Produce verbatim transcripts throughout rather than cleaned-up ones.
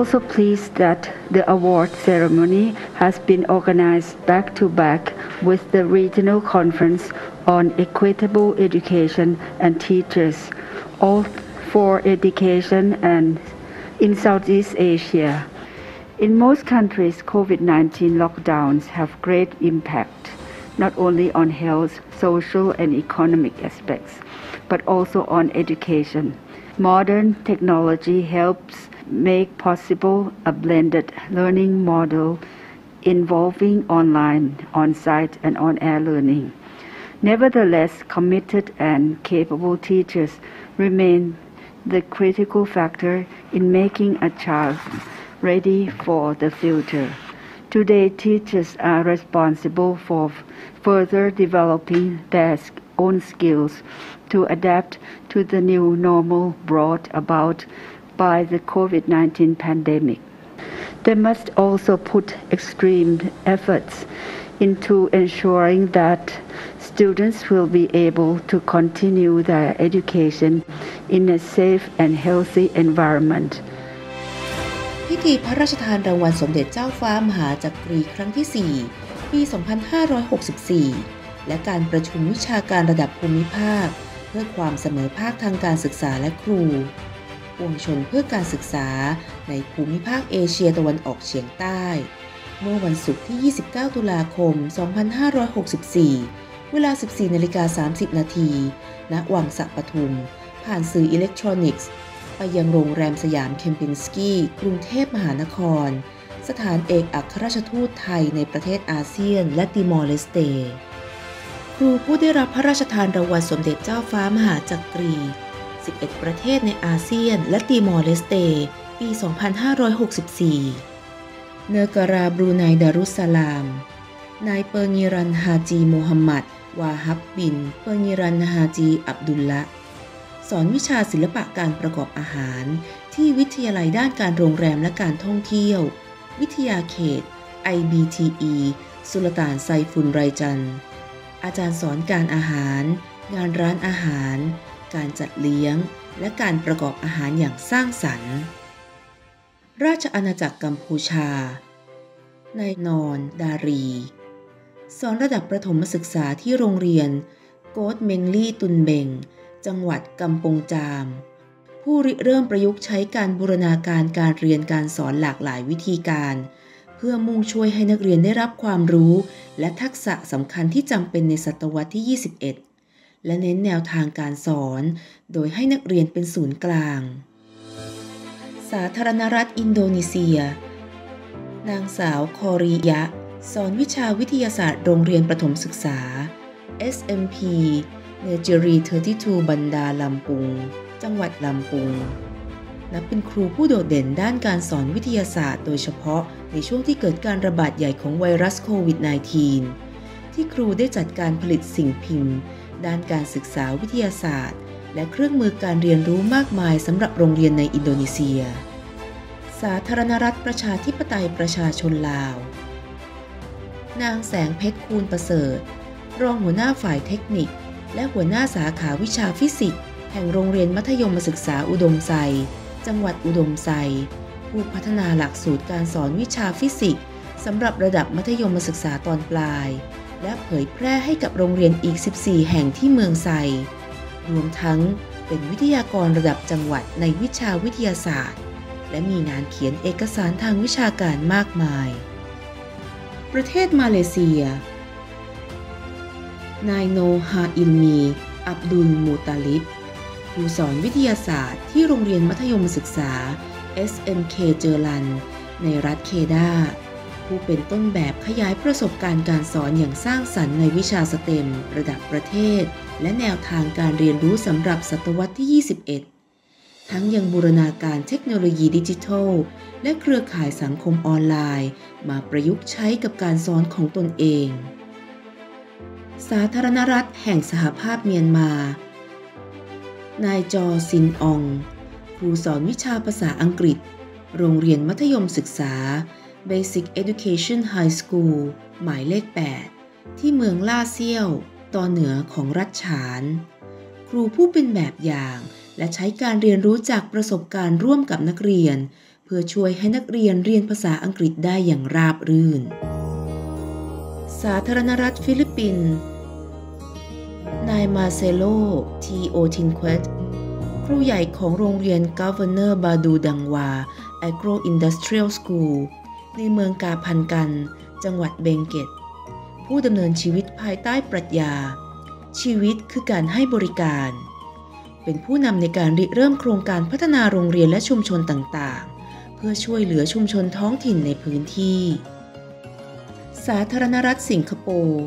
also pleased that the award ceremony has been organized back-to-back with the regional conference on equitable education and teachers, all for education and in Southeast Asia. In most countries, COVID nineteen lockdowns have great impact, not only on health, social and economic aspects, but also on education. Modern technology helps make possible a blended learning model involving online, on-site and on-air learning. Nevertheless, committed and capable teachers remain the critical factor in making a child ready for the future. Today, teachers are responsible for further developing their own skills to adapt to the new normal brought about by the COVID nineteen pandemic. They must also put extreme efforts into ensuring that students will be able to continue their education in a safe and healthy environment. พิธีพระราชทานรางวัลสมเด็จเจ้าฟ้ามหาจักรีครั้งที่ สี่ ปี สองพันห้าร้อยหกสิบสี่ และการประชุมวิชาการระดับภูมิภาคเพื่อความเสมอภาคทางการศึกษาและครูปวงชนเพื่อการศึกษาในภูมิภาคเอเชียตะวันออกเฉียงใต้เมื่อวันศุกร์ที่ ยี่สิบเก้า ตุลาคม สองพันห้าร้อยหกสิบสี่ เวลา สิบสี่นาฬิกาสามสิบ นาทีณ วังสะปทุมผ่านสื่ออิเล็กทรอนิกส์ไปยังโรงแรมสยามเคมปินสกี้กรุงเทพมหานครสถานเอกอัครราชทูตไทยในประเทศอาเซียนและติมอร์เลสเตครูผู้ได้รับพระราชทานรางวัลสมเด็จเจ้าฟ้ามหาจักรี สิบเอ็ด ประเทศในอาเซียนและติมอร์เลสเตปี สองพันห้าร้อยหกสิบสี่ เนกราบรูไนดารุสสลามนายเปอร์ญิรันฮาจีโมฮัมหมัดวาฮับบินเปอร์ญิรันฮาจีอับดุลละสอนวิชาศิลปะการประกอบอาหารที่วิทยาลัยด้านการโรงแรมและการท่องเที่ยววิทยาเขต ไอ บี ที อี สุลต่านไซฟุนไรจันอาจารย์สอนการอาหารงานร้านอาหารการจัดเลี้ยงและการประกอบอาหารอย่างสร้างสรรค์ราชอาณาจักรกัมพูชานายนอนดารีสอนระดับประถมศึกษาที่โรงเรียนโกดเมงลี่ตุนเบงจังหวัดกัมปงจามผู้ริเริ่มประยุกต์ใช้การบูรณาการการเรียนการสอนหลากหลายวิธีการเพื่อมุ่งช่วยให้นักเรียนได้รับความรู้และทักษะสำคัญที่จำเป็นในศตวรรษที่ ยี่สิบเอ็ด และเน้นแนวทางการสอนโดยให้นักเรียนเป็นศูนย์กลางสาธารณรัฐอินโดนีเซียนางสาวคอริยะสอนวิชาวิทยาศาสตร์โรงเรียนประถมศึกษา เอส เอ็ม พี เนเจรี สามสิบสอง บันดาลัมปุงจังหวัดลำปุงนับเป็นครูผู้โดดเด่นด้านการสอนวิทยาศาสตร์โดยเฉพาะในช่วงที่เกิดการระบาดใหญ่ของไวรัสโควิด สิบเก้า ที่ครูได้จัดการผลิตสิ่งพิมพ์ด้านการศึกษาวิทยาศาสตร์และเครื่องมือการเรียนรู้มากมายสำหรับโรงเรียนในอินโดนีเซียสาธารณรัฐประชาธิปไตยประชาชนลาวนางแสงเพชรคูณประเสริฐรองหัวหน้าฝ่ายเทคนิคและหัวหน้าสาขาวิชาฟิสิกส์แห่งโรงเรียนมัธยมศึกษาอุดมไซจังหวัดอุดมไซผู้พัฒนาหลักสูตรการสอนวิชาฟิสิกส์สำหรับระดับมัธยมศึกษาตอนปลายและเผยแพร่ให้กับโรงเรียนอีกสิบสี่แห่งที่เมืองไซรวมทั้งเป็นวิทยากรระดับจังหวัดในวิชาวิทยาศาสตร์และมีงานเขียนเอกสารทางวิชาการมากมายประเทศมาเลเซียนายโนฮาอิลมีอับดุลมูตาลิบครูสอนวิทยาศาสตร์ที่โรงเรียนมัธยมศึกษา เอส เอ็ม เค เจอรันในรัฐเคดาผู้เป็นต้นแบบขยายประสบการณ์การสอนอย่างสร้างสรรค์ในวิชาสเต็มระดับประเทศและแนวทางการเรียนรู้สำหรับศตวรรษที่ ยี่สิบเอ็ด ทั้งยังบูรณาการเทคโนโลยีดิจิทัลและเครือข่ายสังคมออนไลน์มาประยุกต์ใช้กับการสอนของตนเองสาธารณรัฐแห่งสหภาพเมียนมานายจอซินอองครูสอนวิชาภาษาอังกฤษโรงเรียนมัธยมศึกษา Basic Education High School หมายเลข แปด ที่เมืองล่าเซี่ยวตอนเหนือของรัฐฉานครูผู้เป็นแบบอย่างและใช้การเรียนรู้จากประสบการณ์ร่วมกับนักเรียนพื่อช่วยให้นักเรียนเรียนภาษาอังกฤษได้อย่างราบรื่นสาธารณรัฐฟิลิปปินส์นายมาเซโล ทีโอทินเควตครูใหญ่ของโรงเรียน Governor Badu Dangwa Agro Industrial School ในเมืองกาพันกันจังหวัดเบงเกตผู้ดำเนินชีวิตภายใต้ปรัชญาชีวิตคือการให้บริการเป็นผู้นำในการริเริ่มโครงการพัฒนาโรงเรียนและชุมชนต่างๆเพื่อช่วยเหลือชุมชนท้องถิ่นในพื้นที่สาธารณรัฐสิงคโปร์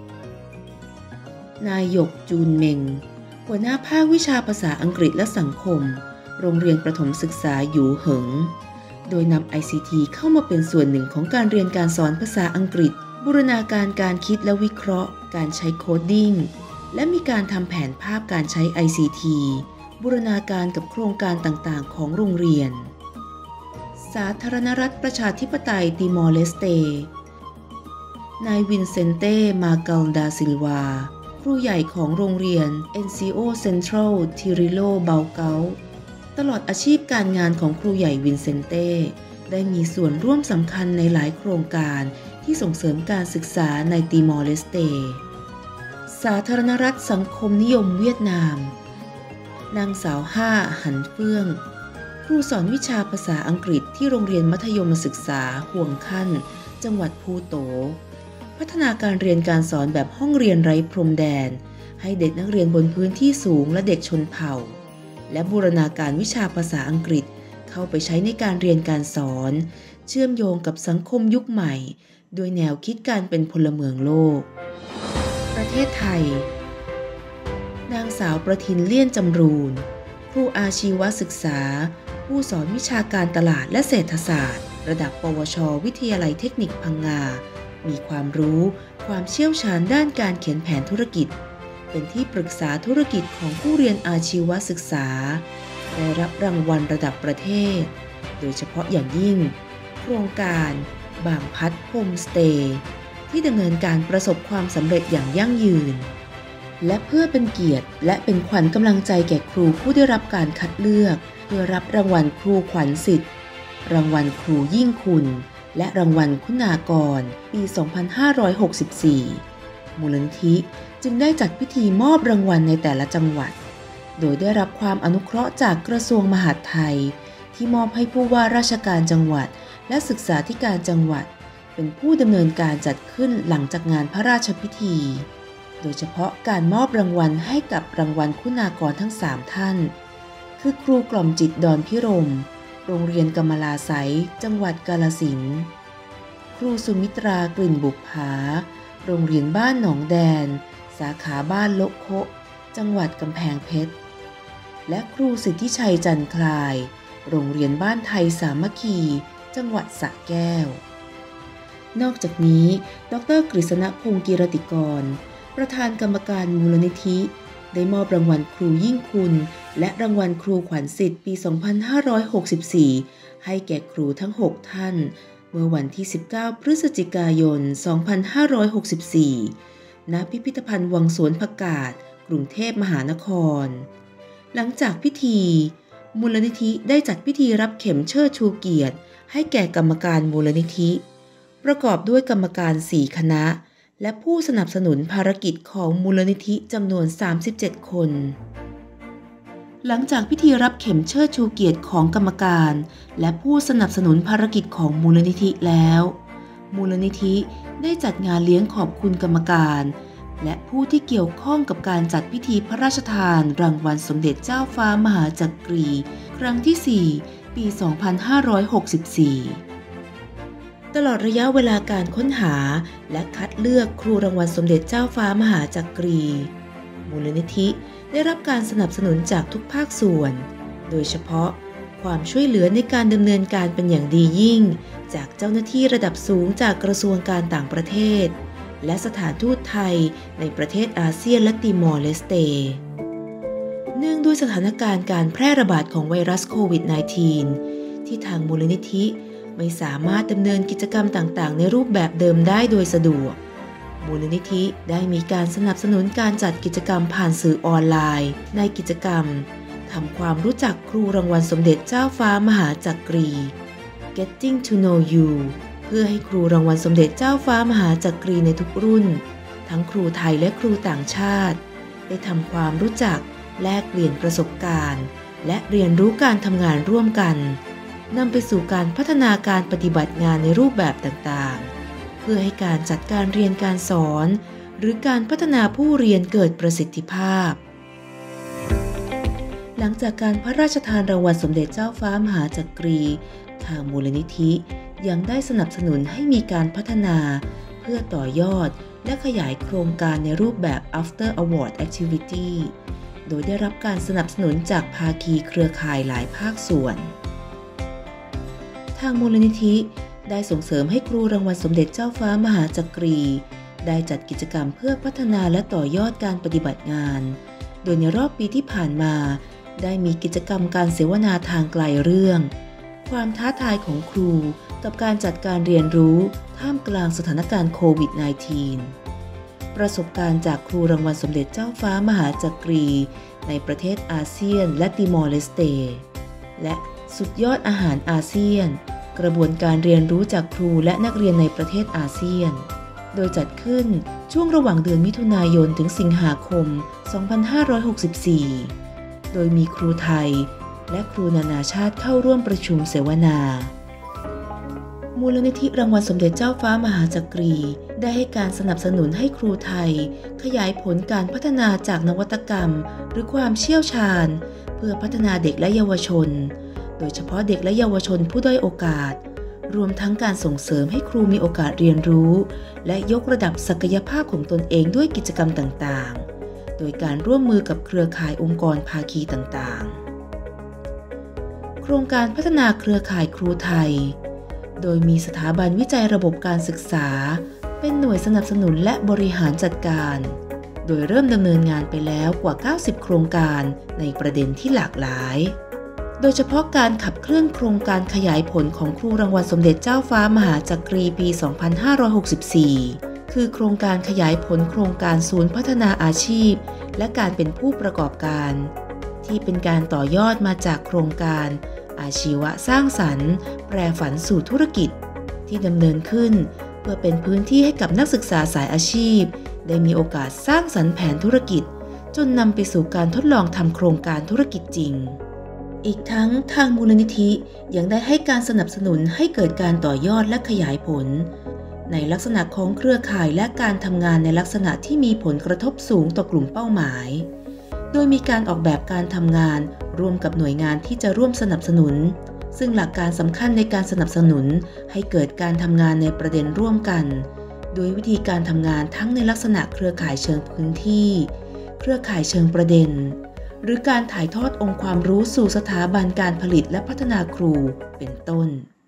นายหยกจูนเมงหัวหน้าภาควิชาภาษาอังกฤษและสังคมโรงเรียนประถมศึกษาหยูเหิงโดยนำ ไอ ซี ที เข้ามาเป็นส่วนหนึ่งของการเรียนการสอนภาษาอังกฤษบูรณาการการคิดและวิเคราะห์การใช้โคดดิ้งและมีการทำแผนภาพการใช้ ไอ ซี ที บูรณาการกับโครงการต่างๆของโรงเรียนสาธารณรัฐประชาธิปไตยติมอร์เลสเตนายวินเซนเต้ มาเกลดาซิลวาครูใหญ่ของโรงเรียน เอ็น ซี โอ Central Tirilo Balcao ตลอดอาชีพการงานของครูใหญ่วินเซนเต้ได้มีส่วนร่วมสำคัญในหลายโครงการที่ส่งเสริมการศึกษาในติมอร์เลสเตสาธารณรัฐสังคมนิยมเวียดนามนางสาวห้าหันเฟื่องครูสอนวิชาภาษาอังกฤษที่โรงเรียนมัธยมศึกษาห่วงคั่นจังหวัดภูโตพัฒนาการเรียนการสอนแบบห้องเรียนไร้พรมแดนให้เด็กนักเรียนบนพื้นที่สูงและเด็กชนเผ่าและบูรณาการวิชาภาษาอังกฤษเข้าไปใช้ในการเรียนการสอนเชื่อมโยงกับสังคมยุคใหม่โดยแนวคิดการเป็นพลเมืองโลกประเทศไทยนางสาวประทินเลี่ยนจำรูนครูอาชีวศึกษาผู้สอนวิชาการตลาดและเศรษฐศาสตร์ระดับปวชวิทยาลัยเทคนิคพังงามีความรู้ความเชี่ยวชาญด้านการเขียนแผนธุรกิจเป็นที่ปรึกษาธุรกิจของผู้เรียนอาชีวศึกษาได้รับรางวัลระดับประเทศโดยเฉพาะอย่างยิ่งโครงการบางพัดโฮมสเตย์ที่ดำเนินการประสบความสำเร็จอย่างยั่งยืนและเพื่อเป็นเกียรติและเป็นขวัญกำลังใจแก่ครูผู้ได้รับการคัดเลือกเพื่อรับรางวัลครูขวัญสิทธิ์รางวัลครูยิ่งคุณและรางวัลคุณากรปี สองพันห้าร้อยหกสิบสี่ มูลนิธิจึงได้จัดพิธีมอบรางวัลในแต่ละจังหวัดโดยได้รับความอนุเคราะห์จากกระทรวงมหาดไทยที่มอบให้ผู้ว่าราชการจังหวัดและศึกษาธิการจังหวัดเป็นผู้ดำเนินการจัดขึ้นหลังจากงานพระราชพิธีโดยเฉพาะการมอบรางวัลให้กับรางวัลคุณากรทั้งสามท่านคือครูกล่อมจิตดอนพิรมโรงเรียนกำมะลาไสยจังหวัดกาฬสินธุ์ครูสุมิตรากลิ่นบุปผาโรงเรียนบ้านหนองแดนสาขาบ้านโละโคะจังหวัดกำแพงเพชรและครูสิทธิชัยจันทร์คลายโรงเรียนบ้านไทยสามัคคีจังหวัดสระแก้วนอกจากนี้ดร.กฤษณพงศ์กิรติกรประธานกรรมการมูลนิธิได้มอบรางวัลครูยิ่งคุณและรางวัลครูขวัญสิทธิ์ปี สองพันห้าร้อยหกสิบสี่ ให้แก่ครูทั้งหกท่านเมื่อวันที่ สิบเก้า พฤศจิกายน สองพันห้าร้อยหกสิบสี่ ณ พิพิธภัณฑ์วังสวนผักกาดกรุงเทพมหานครหลังจากพิธีมูลนิธิได้จัดพิธีรับเข็มเชิดชูเกียรติให้แก่กรรมการมูลนิธิประกอบด้วยกรรมการสี่คณะและผู้สนับสนุนภารกิจของมูลนิธิจำนวนสามสิบเจ็ดคนหลังจากพิธีรับเข็มเชิดชูเกียรติของกรรมการและผู้สนับสนุนภารกิจของมูลนิธิแล้วมูลนิธิได้จัดงานเลี้ยงขอบคุณกรรมการและผู้ที่เกี่ยวข้องกับการจัดพิธีพระราชทานรางวัลสมเด็จเจ้าฟ้ามหาจักรีครั้งที่สี่ปี สองพันห้าร้อยหกสิบสี่ตลอดระยะเวลาการค้นหาและคัดเลือกครูรางวัลสมเด็จเจ้าฟ้ามหาจักรีมูลนิธิได้รับการสนับสนุนจากทุกภาคส่วนโดยเฉพาะความช่วยเหลือในการดำเนินการเป็นอย่างดียิ่งจากเจ้าหน้าที่ระดับสูงจากกระทรวงการต่างประเทศและสถานทูตไทยในประเทศอาเซียนและติมอร์เลสเตเนื่องด้วยสถานการณ์การแพร่ระบาดของไวรัสโควิด สิบเก้า ที่ทางมูลนิธิไม่สามารถดำเนินกิจกรรมต่างๆในรูปแบบเดิมได้โดยสะดวกมูลนิธิได้มีการสนับสนุนการจัดกิจกรรมผ่านสื่อออนไลน์ในกิจกรรมทำความรู้จักครูรางวัลสมเด็จเจ้าฟ้ามหาจักรี Getting to Know You เพื่อให้ครูรางวัลสมเด็จเจ้าฟ้ามหาจักรีในทุกรุ่นทั้งครูไทยและครูต่างชาติได้ทำความรู้จักแลกเปลี่ยนประสบการณ์และเรียนรู้การทำงานร่วมกันนำไปสู่การพัฒนาการปฏิบัติงานในรูปแบบต่างๆเพื่อให้การจัดการเรียนการสอนหรือการพัฒนาผู้เรียนเกิดประสิทธิภาพหลังจากการพระราชทานรางวัลสมเด็จเจ้าฟ้ามหาจักรีทางมูลนิธิยังได้สนับสนุนให้มีการพัฒนาเพื่อต่อยอดและขยายโครงการในรูปแบบ After Award Activity โดยได้รับการสนับสนุนจากภาคีเครือข่ายหลายภาคส่วนทางมูลนิธิได้ส่งเสริมให้ครูรางวัลสมเด็จเจ้าฟ้ามหาจักรีได้จัดกิจกรรมเพื่อพัฒนาและต่อยอดการปฏิบัติงานโดยในรอบปีที่ผ่านมาได้มีกิจกรรมการเสวนาทางไกลเรื่องความท้าทายของครูกับการจัดการเรียนรู้ท่ามกลางสถานการณ์โควิด สิบเก้า ประสบการณ์จากครูรางวัลสมเด็จเจ้าฟ้ามหาจักรีในประเทศอาเซียนและติมอร์เลสเตและสุดยอดอาหารอาเซียนกระบวนการเรียนรู้จากครูและนักเรียนในประเทศอาเซียนโดยจัดขึ้นช่วงระหว่างเดือนมิถุนายนถึงสิงหาคม สองพันห้าร้อยหกสิบสี่ โดยมีครูไทยและครูนานาชาติเข้าร่วมประชุมเสวนามูลนิธิรางวัลสมเด็จเจ้าฟ้ามหาจักรีได้ให้การสนับสนุนให้ครูไทยขยายผลการพัฒนาจากนวัตกรรมหรือความเชี่ยวชาญเพื่อพัฒนาเด็กและเยาวชนโดยเฉพาะเด็กและเยาวชนผู้ด้อยโอกาสรวมทั้งการส่งเสริมให้ครูมีโอกาสเรียนรู้และยกระดับศักยภาพของตนเองด้วยกิจกรรมต่างๆโดยการร่วมมือกับเครือข่ายองค์กรภาคีต่างๆโครงการพัฒนาเครือข่ายครูไทยโดยมีสถาบันวิจัยระบบการศึกษาเป็นหน่วยสนับสนุนและบริหารจัดการโดยเริ่มดำเนินงานไปแล้วกว่าเก้าสิบโครงการในประเด็นที่หลากหลายโดยเฉพาะการขับเคลื่อนโครงการขยายผลของครูรางวัลสมเด็จเจ้าฟ้ามหาจักรีปี สองพันห้าร้อยหกสิบสี่ คือโครงการขยายผลโครงการศูนย์พัฒนาอาชีพและการเป็นผู้ประกอบการที่เป็นการต่อยอดมาจากโครงการอาชีวะสร้างสรรค์แปรฝันสู่ธุรกิจที่ดำเนินขึ้นเพื่อเป็นพื้นที่ให้กับนักศึกษาสายอาชีพได้มีโอกาสสร้างสรรค์แผนธุรกิจจนนำไปสู่การทดลองทำโครงการธุรกิจจริงอีกทั้งทางมูลนิธิยังได้ให้การสนับสนุนให้เกิดการต่อยอดและขยายผลในลักษณะของเครือข่ายและการทำงานในลักษณะที่มีผลกระทบสูงต่อกลุ่มเป้าหมายโดยมีการออกแบบการทำงานร่วมกับหน่วยงานที่จะร่วมสนับสนุนซึ่งหลักการสำคัญในการสนับสนุนให้เกิดการทำงานในประเด็นร่วมกันโดยวิธีการทำงานทั้งในลักษณะเครือข่ายเชิงพื้นที่เครือข่ายเชิงประเด็นหรือการถ่ายทอดองค์ความรู้สู่สถาบันการผลิตและพัฒนาครูเป็นต้น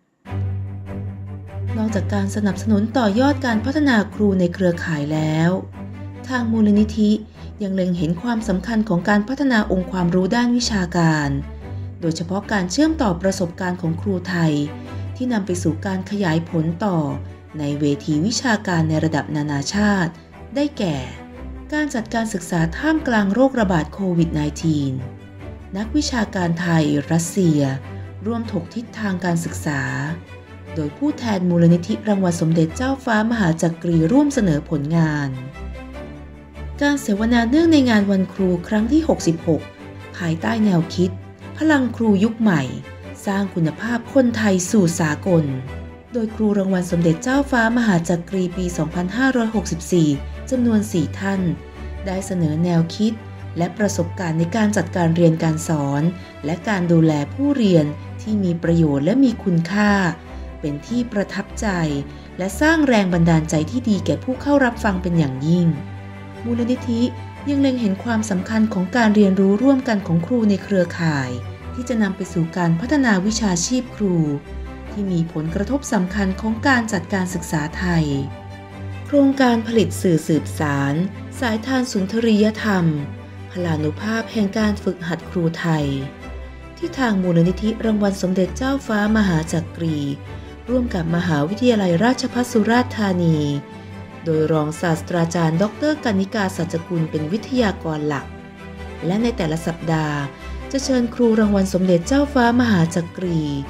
นอกจากการสนับสนุนต่อยอดการพัฒนาครูในเครือข่ายแล้วทางมูลนิธิยังเล็งเห็นความสำคัญของการพัฒนาองค์ความรู้ด้านวิชาการโดยเฉพาะการเชื่อมต่อประสบการณ์ของครูไทยที่นำไปสู่การขยายผลต่อในเวทีวิชาการในระดับนานาชาติได้แก่การจัดการศึกษาท่ามกลางโรคระบาดโควิด สิบเก้า นักวิชาการไทยรัสเซียร่วมถกทิศทางการศึกษาโดยผู้แทนมูลนิธิรางวัลสมเด็จเจ้าฟ้ามหาจักรีร่วมเสนอผลงานการเสวนาเนื่องในงานวันครูครั้งที่ หกสิบหก ภายใต้แนวคิดพลังครูยุคใหม่สร้างคุณภาพคนไทยสู่สากลโดยครูรางวัลสมเด็จเจ้าฟ้ามหาจักรีปี สองพันห้าร้อยหกสิบสี่จำนวน สี่ ท่านได้เสนอแนวคิดและประสบการณ์ในการจัดการเรียนการสอนและการดูแลผู้เรียนที่มีประโยชน์และมีคุณค่าเป็นที่ประทับใจและสร้างแรงบันดาลใจที่ดีแก่ผู้เข้ารับฟังเป็นอย่างยิ่งมูลนิธิยังเล็งเห็นความสำคัญของการเรียนรู้ร่วมกันของครูในเครือข่ายที่จะนำไปสู่การพัฒนาวิชาชีพครูที่มีผลกระทบสำคัญของการจัดการศึกษาไทยโครงการผลิตสื่อสืบสารสายทานสุนทรียธรรมพลานุภาพแห่งการฝึกหัดครูไทยที่ทางมูลนิธิรางวัลสมเด็จเจ้าฟ้ามหาจักรีร่วมกับมหาวิทยาลัยราชภัฏสุราษฎร์ธานีโดยรองศาสตราจารย์ดร.กนิกา สัจกุลเป็นวิทยากรหลักและในแต่ละสัปดาห์จะเชิญครูรางวัลสมเด็จเจ้าฟ้ามหาจักรีค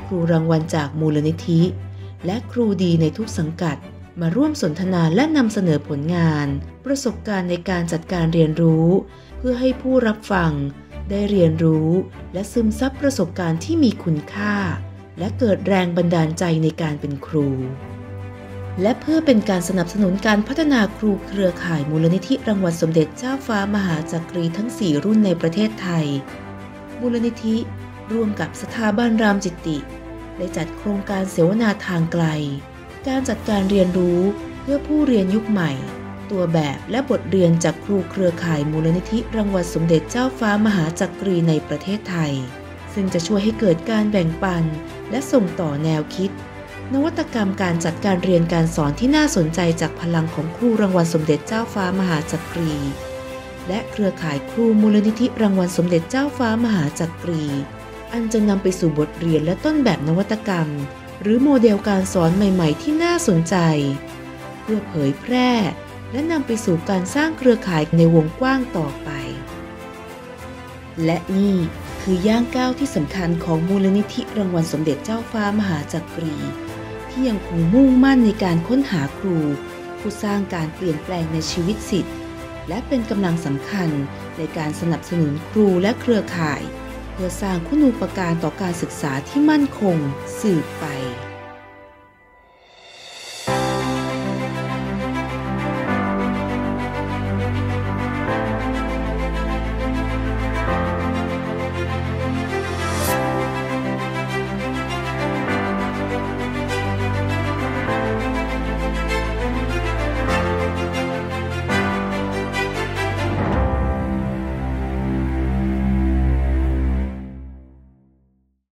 รูรางวัลจากมูลนิธิและครูดีในทุกสังกัดมาร่วมสนทนาและนำเสนอผลงานประสบการณ์ในการจัดการเรียนรู้เพื่อให้ผู้รับฟังได้เรียนรู้และซึมซับประสบการณ์ที่มีคุณค่าและเกิดแรงบันดาลใจในการเป็นครูและเพื่อเป็นการสนับสนุนการพัฒนาครูเครือข่ายมูลนิธิรางวัลสมเด็จเจ้าฟ้ามหาจักรีทั้งสี่รุ่นในประเทศไทยมูลนิธิร่วมกับสถาบันรามจิตติได้จัดโครงการเสวนาทางไกลการจัดการเรียนรู้เพื่อผู้เรียนยุคใหม่ตัวแบบและบทเรียนจากครูเครือข่ายมูลนิธิรางวัลสมเด็จเจ้าฟ้ามหาจักรีในประเทศไทยซึ่งจะช่วยให้เกิดการแบ่งปันและส่งต่อแนวคิดนวัตกรรมการจัดการเรียนการสอนที่น่าสนใจจากพลังของครูรางวัลสมเด็จเจ้าฟ้ามหาจักรีและเครือข่ายครูมูลนิธิรางวัลสมเด็จเจ้าฟ้ามหาจักรีอันจะนำไปสู่บทเรียนและต้นแบบนวัตกรรมหรือโมเดลการสอนใหม่ๆที่น่าสนใจเพื่อเผยแพร่และนำไปสู่การสร้างเครือข่ายในวงกว้างต่อไปและนี่คือย่างก้าวที่สำคัญของมูลนิธิรางวัลสมเด็จเจ้าฟ้ามหาจักรีที่ยังคงมุ่งมั่นในการค้นหาครูผู้สร้างการเปลี่ยนแปลงในชีวิตศิษย์และเป็นกำลังสำคัญในการสนับสนุนครูและเครือข่ายเพื่อสร้างคุณูปการต่อการศึกษาที่มั่นคงสืบไป